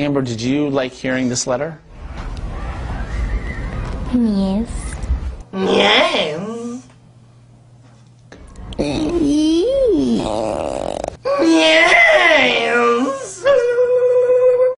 Amber, did you like hearing this letter? Yes. Yes.